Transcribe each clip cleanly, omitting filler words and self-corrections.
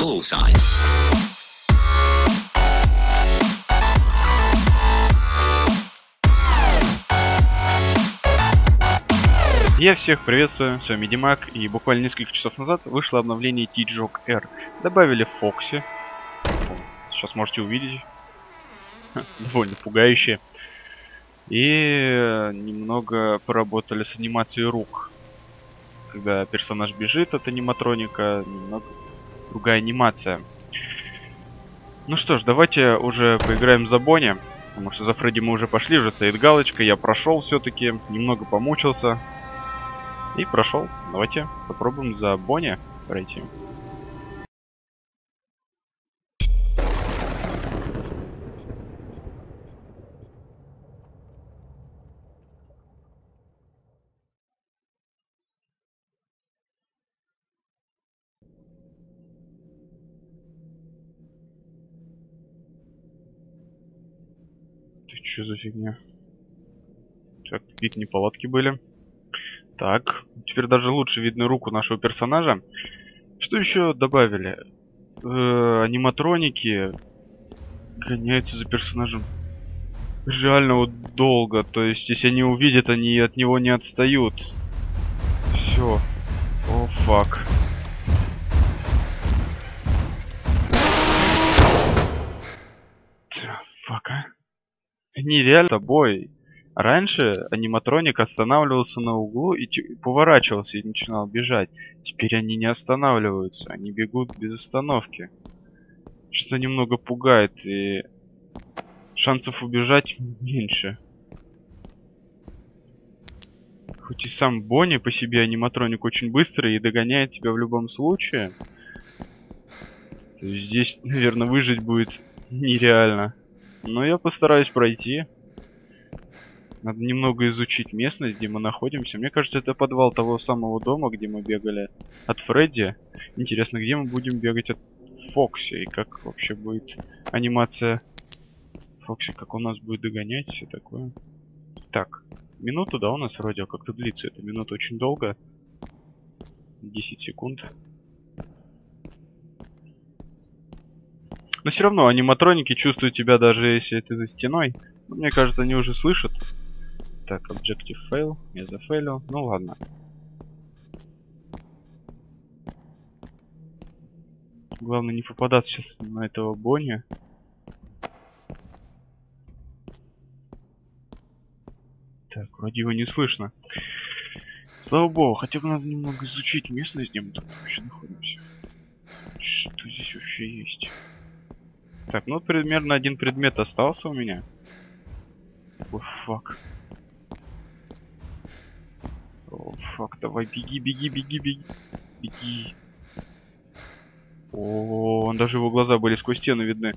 follow sign. Я всех приветствую, с вами Димак, и буквально несколько часов назад вышло обновление T-Jog R. Добавили Фокси. Сейчас можете увидеть. Довольно пугающее. И немного поработали с анимацией рук. Когда персонаж бежит от аниматроника, немного другая анимация. Ну что ж, давайте уже поиграем за Бонни. Потому что за Фредди мы уже пошли, уже стоит галочка. Я прошел все-таки, немного помучился. И прошел. Давайте попробуем за Бонни пройти. Это что за фигня? Так, какие-то неполадки были. Так, теперь даже лучше видно руку нашего персонажа. Что еще добавили? Аниматроники гоняются за персонажем реально вот долго. То есть, если они увидят, они от него не отстают. Все. О, фак. Фак, а? Они реально с тобой. Раньше аниматроник останавливался на углу и поворачивался и начинал бежать. Теперь они не останавливаются, они бегут без остановки. Что немного пугает, и шансов убежать меньше. Хоть и сам Бонни по себе аниматроник очень быстрый и догоняет тебя в любом случае. То есть здесь, наверное, выжить будет нереально. Но я постараюсь пройти. Надо немного изучить местность, где мы находимся. Мне кажется, это подвал того самого дома, где мы бегали от Фредди. Интересно, где мы будем бегать от Фокси? И как вообще будет анимация Фокси, как он нас будет догонять, все такое. Так, минуту, да, у нас вроде как-то длится. Это минута очень долго. 10 секунд. Но все равно аниматроники чувствуют тебя, даже если ты за стеной. Но, мне кажется, они уже слышат. Так, Objective Fail. Я зафейлил. Ну ладно. Главное не попадаться сейчас на этого Бонни. Так, вроде его не слышно. Слава богу, хотя бы надо немного изучить местность, где мы тут вообще находимся. Что здесь вообще есть? Так, ну примерно один предмет остался у меня. О, фак. О, фак, давай, беги, беги, беги, беги. Беги. О, он даже его глаза были сквозь стену видны.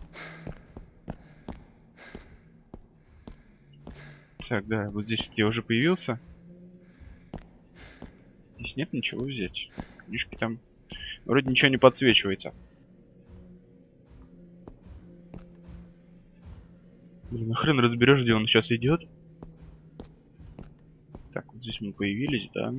Так, да, вот здесь я уже появился. Здесь нет ничего взять. Книжки там вроде ничего не подсвечивается. Блин, нахрен разберешь, где он сейчас идет. Так, вот здесь мы появились, да.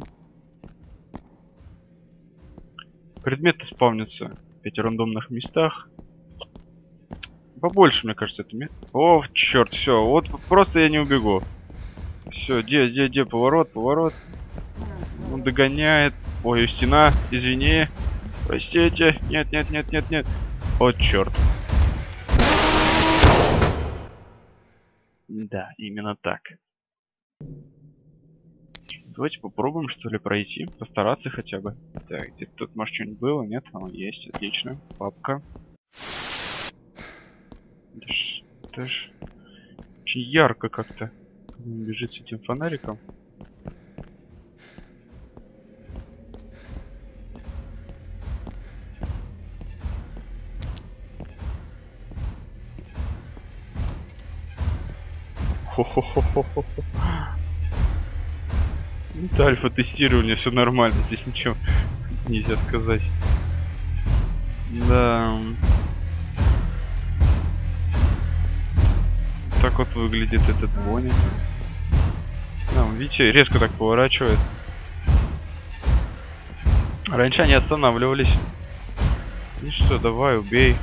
Предметы спавнятся в 5 рандомных местах. Побольше, мне кажется, это место. О, черт, все, вот просто я не убегу. Все, где, поворот, поворот. Он догоняет. Ой, стена, извини. Простите. Нет. О, черт. Да, именно так. Давайте попробуем, что ли, пройти. Постараться хотя бы. Так, где-то тут, может, что-нибудь было? Нет? О, есть, отлично. Папка. Это ж очень ярко как-то. Он бежит с этим фонариком. Хо-хо-хо-хо-хо. Это альфа-тестирование, все нормально, здесь ничего нельзя сказать. Да. Так вот выглядит этот Бонни. Да, видите, резко так поворачивает. Раньше они останавливались. Ну что, давай, убей.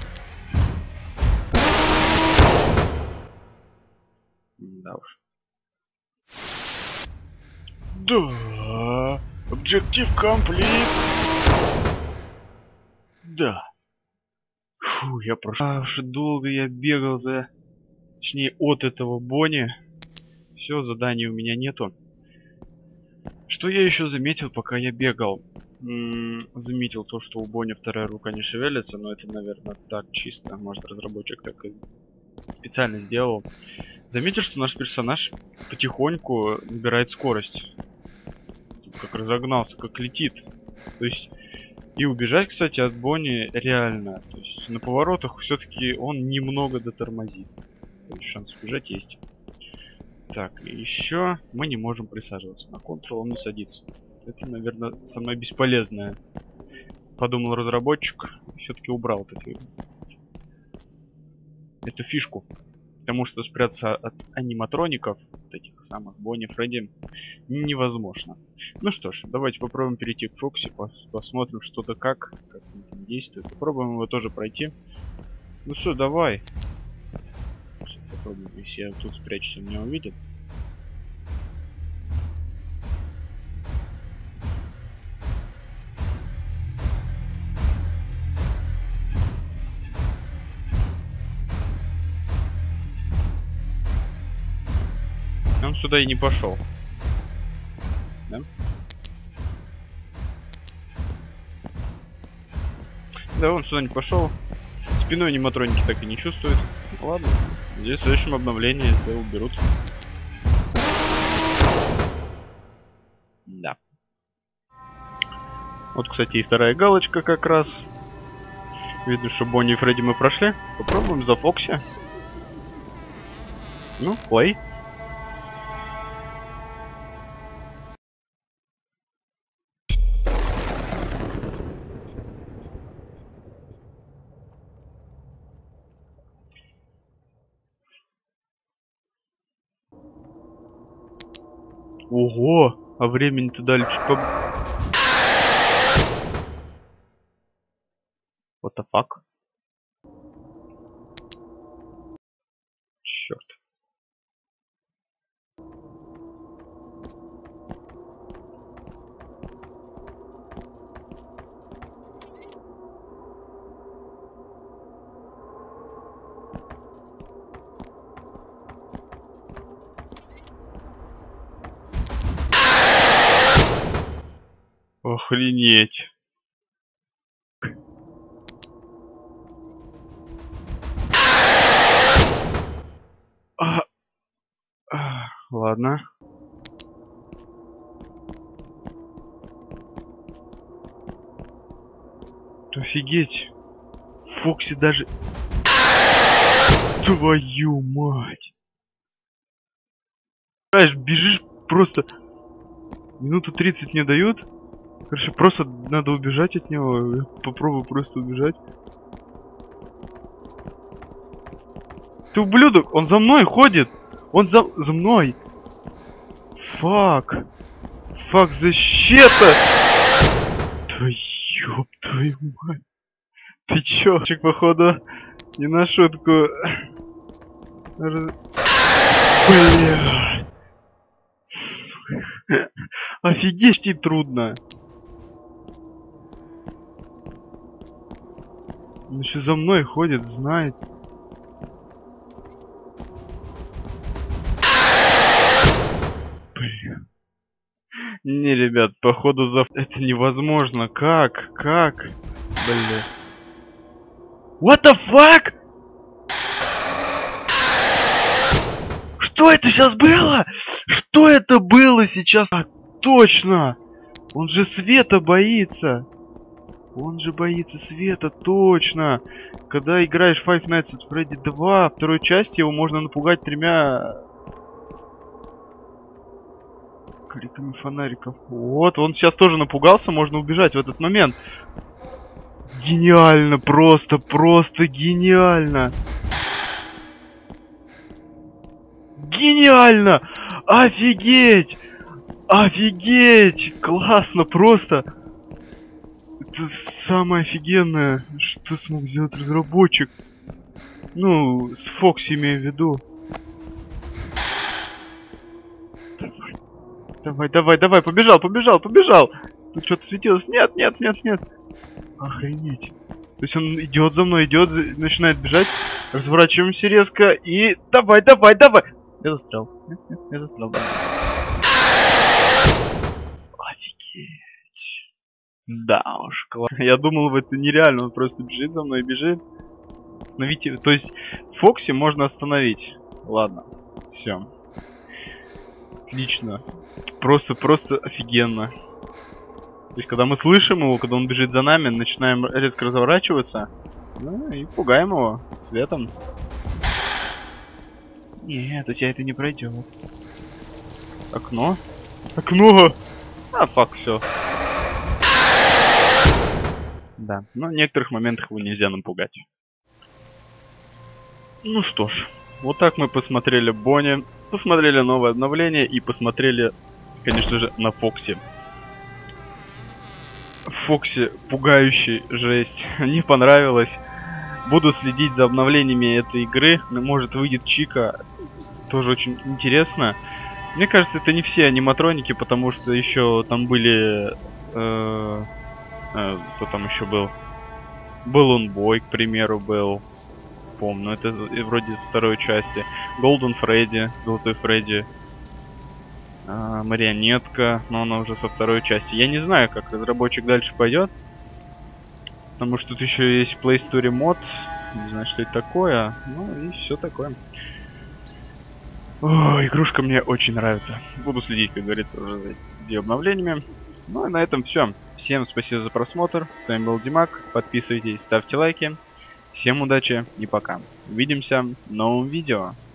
Да уж. Да. Objective complete. Да. Фу, я прошел. Аж долго я бегал за... Точнее, от этого Бонни. Все, заданий у меня нету. Что я еще заметил, пока я бегал? Заметил то, что у Бонни вторая рука не шевелится, но это, наверное, так чисто. Может, разработчик так и специально сделал. Заметил, что наш персонаж потихоньку набирает скорость. Как разогнался, как летит. То есть, и убежать, кстати, от Бонни реально. То есть, на поворотах все-таки он немного дотормозит. То есть, шанс убежать есть. Так, и еще мы не можем присаживаться. На Ctrl он не садится. Это, наверное, самое бесполезное. Подумал разработчик. Все-таки убрал эту фишку. Потому что спрятаться от аниматроников, вот этих самых Бонни, Фредди, невозможно. Ну что ж, давайте попробуем перейти к Фокси, посмотрим что-то как он там действует. Попробуем его тоже пройти. Ну что, давай. Попробуем, если я тут спрячусь, он меня увидит. Он сюда и не пошел. Да? Да, он сюда не пошел. Спиной аниматроники так и не чувствует. Ну, ладно. Здесь в следующем обновлении это уберут. Да. Вот, кстати, и вторая галочка как раз. Видно, что Бонни и Фредди мы прошли. Попробуем за Фокси. Ну, плей. Ого! А времени-то дали чуть по... What the fuck? Черт. Охренеть. Ладно. Офигеть. Фокси даже... Твою мать. Знаешь, бежишь просто... Минуту 30 мне дают. Короче, просто надо убежать от него. Я попробую просто убежать. Ты ублюдок! Он за мной ходит! Он за мной! Фак! Фак, защита! Да ёб твою мать! Ты чё? Чек, походу, не на шутку. Бля! Офигеть, и трудно. Он еще за мной ходит, знает. Блин. Не, ребят, походу за... Это невозможно. Как? Как? Бля. What the fuck? Что это сейчас было? Что это было сейчас? А, точно! Он же света боится. Он же боится света, точно. Когда играешь Five Nights at Freddy 2, второй части его можно напугать 3 криками фонариков. Вот, он сейчас тоже напугался, можно убежать в этот момент. Гениально, просто гениально. Гениально! Офигеть! Офигеть! Классно, просто. Это самое офигенное, что смог сделать разработчик. Ну, с Фокси имею в виду. Давай. Давай, давай, давай, побежал, побежал, побежал. Тут что-то светилось. Нет, нет, нет, нет. Охренеть. То есть он идет за мной, идет, начинает бежать. Разворачиваемся резко и... Давай, давай, давай. Я застрял. Нет, нет, я застрял. Да. Офигеть. Да уж, класс. Я думал, это нереально. Он просто бежит за мной и бежит. Остановите. То есть Фокси можно остановить. Ладно. Все. Отлично. Просто офигенно. То есть, когда мы слышим его, когда он бежит за нами, начинаем резко разворачиваться. Ну и пугаем его светом. Нет, у тебя это не пройдет. Окно? Окно! А, фак, все. Да, но в некоторых моментах его нельзя напугать. Ну что ж, вот так мы посмотрели Бонни, посмотрели новое обновление и посмотрели, конечно же, на Фокси. Фокси пугающий, жесть. Не понравилось. Буду следить за обновлениями этой игры. Может, выйдет Чика. Тоже очень интересно. Мне кажется, это не все аниматроники, потому что еще там были... кто там еще был? Баллон-бой, к примеру, был. Помню, это вроде из второй части. Голден Фредди, Золотой Фредди. Марионетка, но она уже со второй части. Я не знаю, как разработчик дальше пойдет. Потому что тут еще есть Play Story мод. Не знаю, что это такое. Ну и все такое. О, игрушка мне очень нравится. Буду следить, как говорится, уже за ее обновлениями. Ну и на этом все. Всем спасибо за просмотр. С вами был Димак. Подписывайтесь, ставьте лайки. Всем удачи и пока. Увидимся в новом видео.